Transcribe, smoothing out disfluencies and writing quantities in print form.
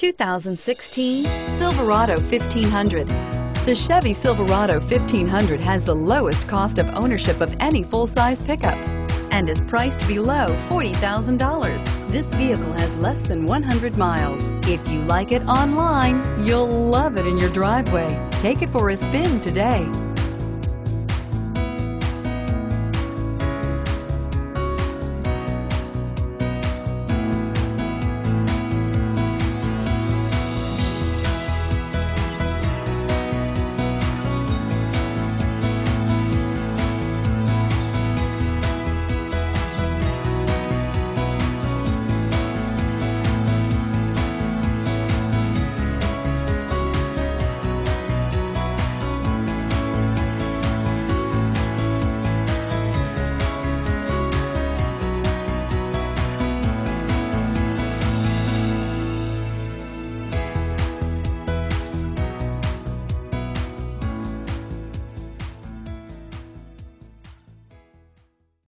2016 Silverado 1500. The Chevy Silverado 1500 has the lowest cost of ownership of any full-size pickup and is priced below $40,000. This vehicle has less than 100 miles. If you like it online, you'll love it in your driveway. Take it for a spin today.